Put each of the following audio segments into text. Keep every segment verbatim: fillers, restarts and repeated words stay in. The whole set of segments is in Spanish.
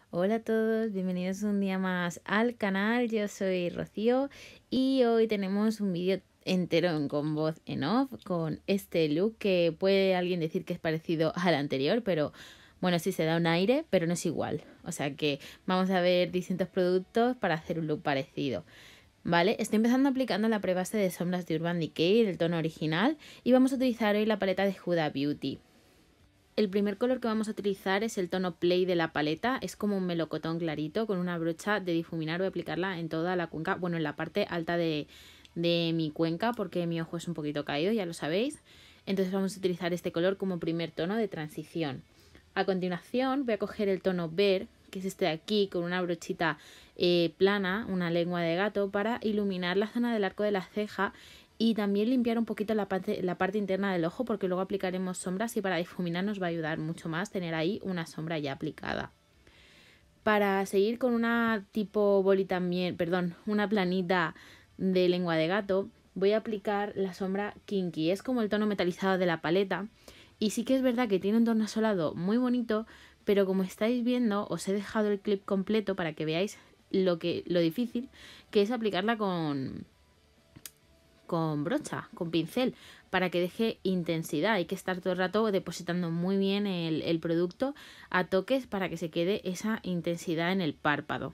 Hola a todos, bienvenidos un día más al canal. Yo soy Rocío y hoy tenemos un vídeo entero en- con voz en off con este look que puede alguien decir que es parecido al anterior, pero bueno, sí se da un aire, pero no es igual. O sea que vamos a ver distintos productos para hacer un look parecido. Vale, estoy empezando aplicando la prebase de sombras de Urban Decay, el tono original, y vamos a utilizar hoy la paleta de Huda Beauty. El primer color que vamos a utilizar es el tono Play de la paleta, es como un melocotón clarito. Con una brocha de difuminar voy a aplicarla en toda la cuenca, bueno, en la parte alta de, de mi cuenca, porque mi ojo es un poquito caído, ya lo sabéis. Entonces vamos a utilizar este color como primer tono de transición. A continuación voy a coger el tono Bear, que es este de aquí, con una brochita eh, plana, una lengua de gato, para iluminar la zona del arco de la ceja y también limpiar un poquito la parte, la parte interna del ojo, porque luego aplicaremos sombras y para difuminar nos va a ayudar mucho más tener ahí una sombra ya aplicada. Para seguir con una tipo boli también, perdón, una planita de lengua de gato, voy a aplicar la sombra Kinky. Es como el tono metalizado de la paleta y sí que es verdad que tiene un tono asolado muy bonito, pero como estáis viendo os he dejado el clip completo para que veáis lo, que, lo difícil que es aplicarla con con brocha, con pincel, para que deje intensidad. Hay que estar todo el rato depositando muy bien el, el producto a toques para que se quede esa intensidad en el párpado.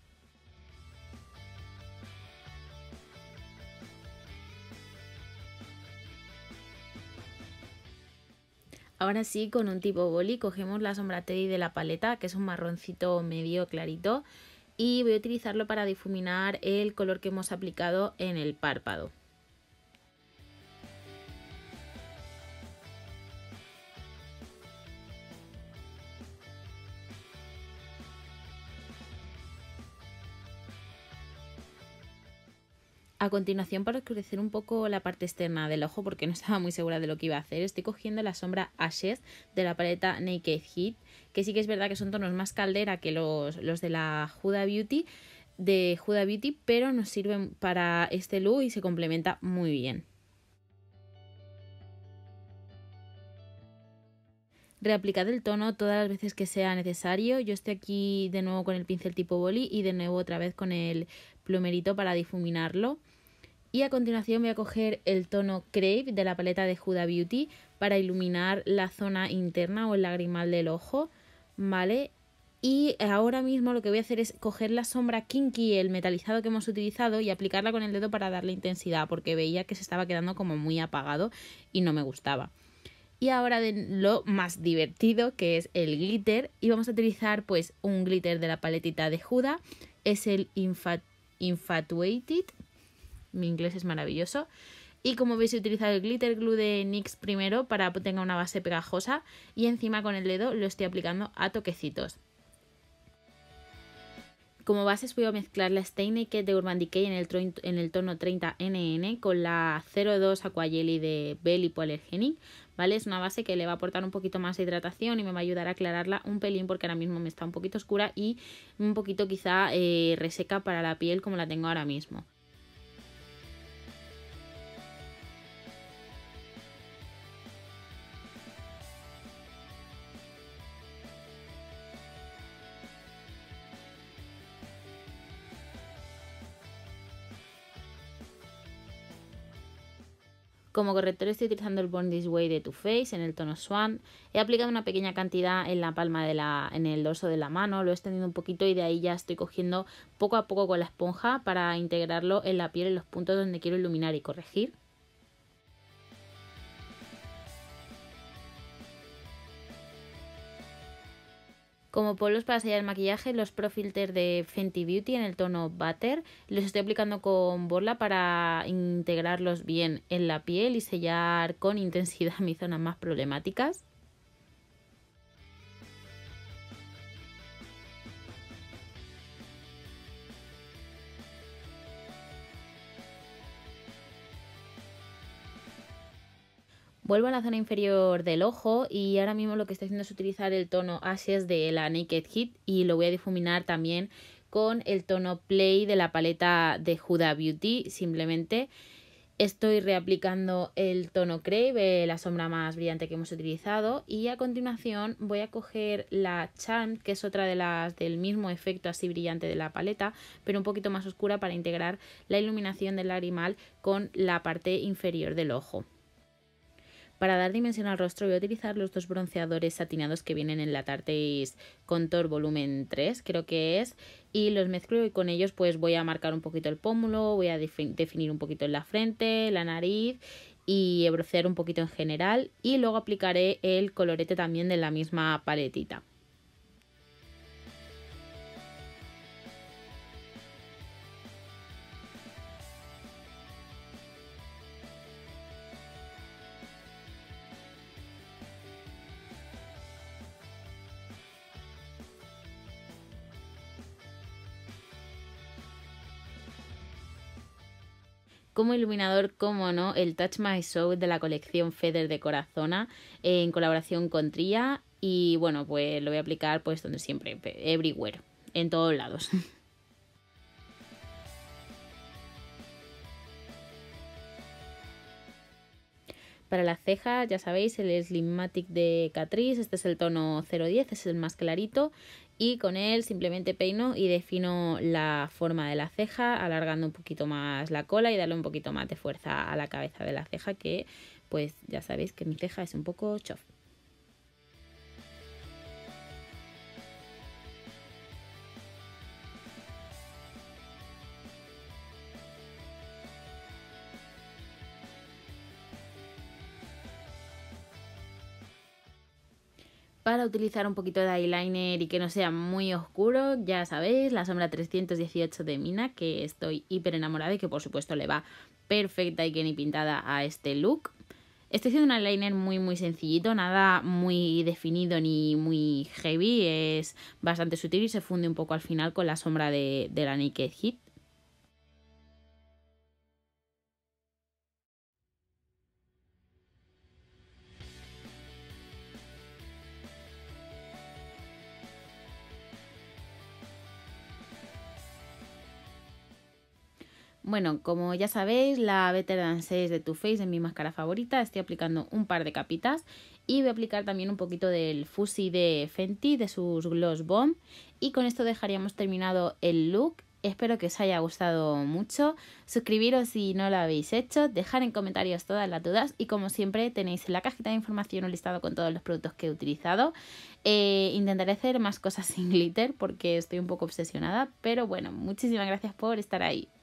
Ahora sí, con un tipo boli cogemos la sombra Teddy de la paleta, que es un marroncito medio clarito, y voy a utilizarlo para difuminar el color que hemos aplicado en el párpado. A continuación, para oscurecer un poco la parte externa del ojo, porque no estaba muy segura de lo que iba a hacer, estoy cogiendo la sombra Ashes de la paleta Naked Heat, que sí que es verdad que son tonos más caldera que los, los de la Huda Beauty, de Huda Beauty, pero nos sirven para este look y se complementa muy bien. Reaplicad el tono todas las veces que sea necesario. Yo estoy aquí de nuevo con el pincel tipo boli y de nuevo otra vez con el plumerito para difuminarlo. Y a continuación voy a coger el tono Crave de la paleta de Huda Beauty para iluminar la zona interna o el lagrimal del ojo, ¿vale? Y ahora mismo lo que voy a hacer es coger la sombra Kinky, el metalizado que hemos utilizado, y aplicarla con el dedo para darle intensidad, porque veía que se estaba quedando como muy apagado y no me gustaba. Y ahora de lo más divertido, que es el glitter, y vamos a utilizar pues un glitter de la paletita de Huda, es el Infat Infatuated. Mi inglés es maravilloso. Y como veis he utilizado el glitter glue de NYX primero para que tenga una base pegajosa y encima con el dedo lo estoy aplicando a toquecitos. Como bases voy a mezclar la Stay Naked de Urban Decay en el, en el tono treinta N N con la cero dos Aqua Jelly de Belle Hypoallergenic, ¿vale? Es una base que le va a aportar un poquito más de hidratación y me va a ayudar a aclararla un pelín porque ahora mismo me está un poquito oscura y un poquito quizá eh, reseca para la piel como la tengo ahora mismo. Como corrector estoy utilizando el Born This Way de Too Faced en el tono Swan. He aplicado una pequeña cantidad en la palma de la, en el dorso de la mano, lo he extendido un poquito y de ahí ya estoy cogiendo poco a poco con la esponja para integrarlo en la piel en los puntos donde quiero iluminar y corregir. Como polos para sellar el maquillaje, los Pro Filter de Fenty Beauty en el tono Butter. Los estoy aplicando con borla para integrarlos bien en la piel y sellar con intensidad mis zonas más problemáticas. Vuelvo a la zona inferior del ojo y ahora mismo lo que estoy haciendo es utilizar el tono Ashes de la Naked Heat y lo voy a difuminar también con el tono Play de la paleta de Huda Beauty simplemente. Estoy reaplicando el tono Crave, la sombra más brillante que hemos utilizado, y a continuación voy a coger la Charm, que es otra de las del mismo efecto así brillante de la paleta, pero un poquito más oscura, para integrar la iluminación del lagrimal con la parte inferior del ojo. Para dar dimensión al rostro voy a utilizar los dos bronceadores satinados que vienen en la Tarte Contour volumen tres, creo que es, y los mezclo, y con ellos pues voy a marcar un poquito el pómulo, voy a definir un poquito en la frente, la nariz y broncear un poquito en general, y luego aplicaré el colorete también de la misma paletita. Como iluminador, como no, el Touch My Soul de la colección Feather de Corazona, eh, en colaboración con Tria. Y bueno, pues lo voy a aplicar pues donde siempre, everywhere, en todos lados. Para las cejas, ya sabéis, el Slimmatic de Catrice, este es el tono cero diez, es el más clarito, y con él simplemente peino y defino la forma de la ceja, alargando un poquito más la cola y darle un poquito más de fuerza a la cabeza de la ceja, que pues ya sabéis que mi ceja es un poco chof. Para utilizar un poquito de eyeliner y que no sea muy oscuro, ya sabéis, la sombra trescientos dieciocho de Mina, que estoy hiper enamorada y que por supuesto le va perfecta y que ni pintada a este look. Estoy haciendo un eyeliner muy muy sencillito, nada muy definido ni muy heavy, es bastante sutil y se funde un poco al final con la sombra de, de la Naked Heat. Bueno, como ya sabéis, la Better Than seis de Too Faced es mi máscara favorita. Estoy aplicando un par de capitas y voy a aplicar también un poquito del Fussy de Fenty, de sus Gloss Bomb. Y con esto dejaríamos terminado el look. Espero que os haya gustado mucho. Suscribiros si no lo habéis hecho, dejar en comentarios todas las dudas y como siempre tenéis en la cajita de información un listado con todos los productos que he utilizado. Eh, intentaré hacer más cosas sin glitter porque estoy un poco obsesionada, pero bueno, muchísimas gracias por estar ahí.